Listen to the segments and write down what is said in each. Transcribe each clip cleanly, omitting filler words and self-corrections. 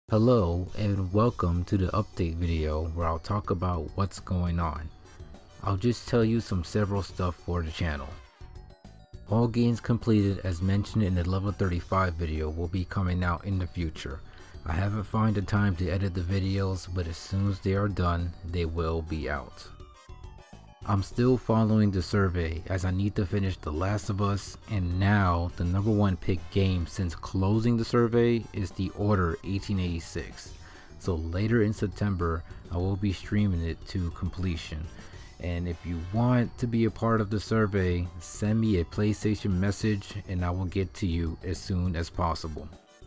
Hello and welcome to the update video where I'll talk about what's going on. I'll just tell you some several stuff for the channel. All games completed as mentioned in the level 35 video will be coming out in the future. I haven't found the time to edit the videos, but as soon as they are done, they will be out. I'm still following the survey as I need to finish The Last of Us, and now the #1 pick game since closing the survey is The Order 1886. So later in September I will be streaming it to completion. And if you want to be a part of the survey, send me a PlayStation message and I will get to you as soon as possible.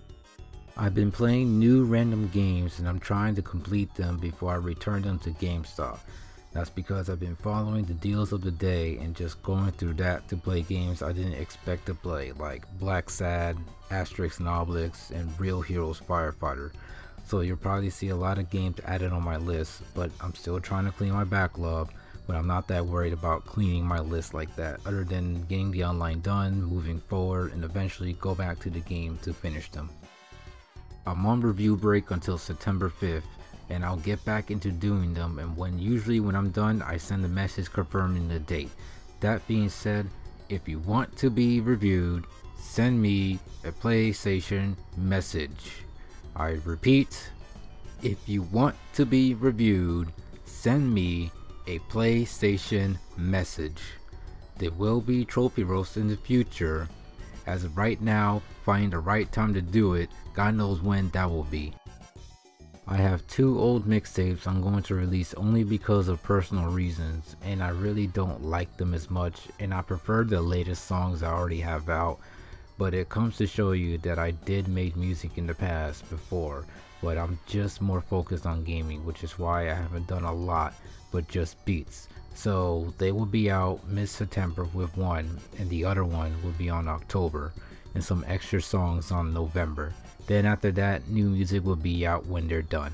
I've been playing new random games and I'm trying to complete them before I return them to GameStop. That's because I've been following the deals of the day and just going through that to play games I didn't expect to play, like Black Sad, Asterix and Obelix, and Real Heroes Firefighter. So you'll probably see a lot of games added on my list, but I'm still trying to clean my backlog, but I'm not that worried about cleaning my list like that, other than getting the online done, moving forward, and eventually go back to the game to finish them. I'm on review break until September 5th, and I'll get back into doing them, and usually when I'm done I send a message confirming the date. That being said, if you want to be reviewed, send me a PlayStation message. I repeat, if you want to be reviewed, send me a PlayStation message. There will be trophy roasts in the future. As of right now, finding the right time to do it, God knows when that will be. I have 2 old mixtapes I'm going to release only because of personal reasons, and I really don't like them as much, and I prefer the latest songs I already have out. But it comes to show you that I did make music in the past before, but I'm just more focused on gaming, which is why I haven't done a lot but just beats. So they will be out mid-September with one, and the other one will be on October, and some extra songs on November. Then after that, new music will be out when they're done.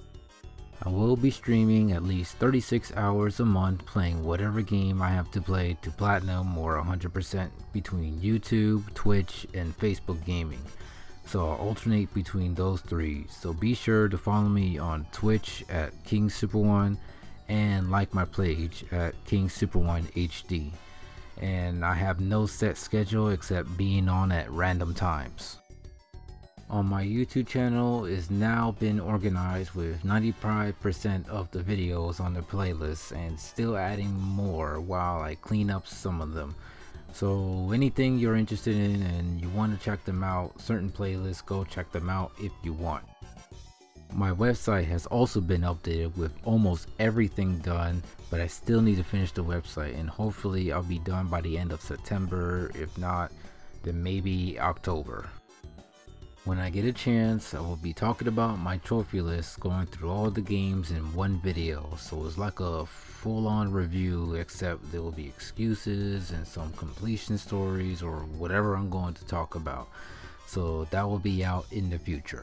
I will be streaming at least 36 hours a month playing whatever game I have to play to platinum or 100% between YouTube, Twitch, and Facebook gaming. So I'll alternate between those 3, so be sure to follow me on Twitch at KingSuper1 and like my page at KingSuper1HD. And I have no set schedule except being on at random times. On my YouTube channel is now been organized with 95% of the videos on the playlist and still adding more while I clean up some of them. So anything you're interested in and you want to check them out, certain playlists, go check them out if you want. My website has also been updated with almost everything done, but I still need to finish the website, and hopefully I'll be done by the end of September. If not, then maybe October. When I get a chance, I will be talking about my trophy list, going through all the games in one video, so it's like a full-on review, except there will be excuses and some completion stories or whatever I'm going to talk about. So that will be out in the future.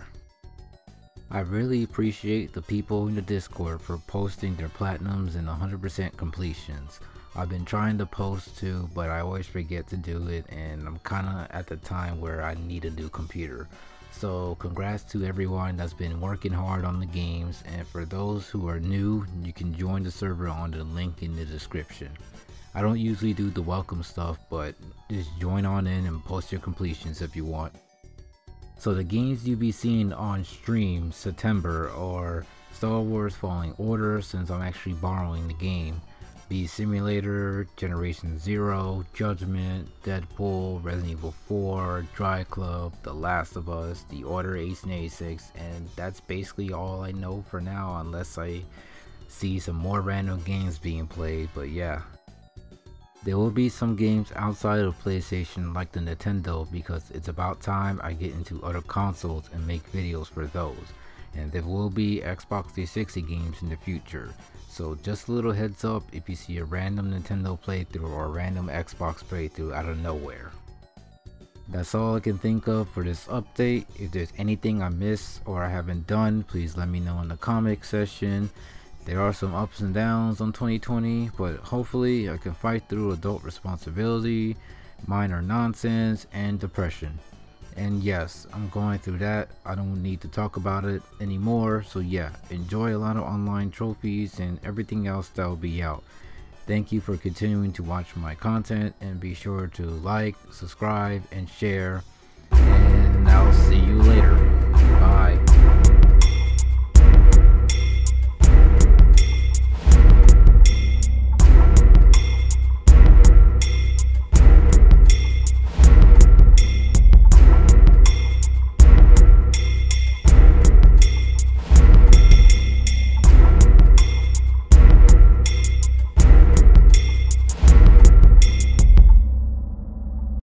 I really appreciate the people in the Discord for posting their platinums and 100% completions. I've been trying to post too, but I always forget to do it, and I'm kinda at the time where I need a new computer. So congrats to everyone that's been working hard on the games, and for those who are new, you can join the server on the link in the description. I don't usually do the welcome stuff, but just join on in and post your completions if you want. So the games you'll be seeing on stream September are Star Wars Fallen Order, since I'm actually borrowing the game, Bee Simulator, Generation Zero, Judgment, Deadpool, Resident Evil 4, Dry Club, The Last of Us, The Order 1886, and that's basically all I know for now, unless I see some more random games being played. But yeah. There will be some games outside of PlayStation like the Nintendo, because it's about time I get into other consoles and make videos for those. And there will be Xbox 360 games in the future. So just a little heads up if you see a random Nintendo playthrough or a random Xbox playthrough out of nowhere. That's all I can think of for this update. If there's anything I missed or I haven't done, please let me know in the comment section. There are some ups and downs on 2020, but hopefully I can fight through adult responsibility, minor nonsense, and depression. And yes, I'm going through that. I don't need to talk about it anymore. So yeah, enjoy a lot of online trophies and everything else that will be out. Thank you for continuing to watch my content, and be sure to like, subscribe, and share. And I'll see you later.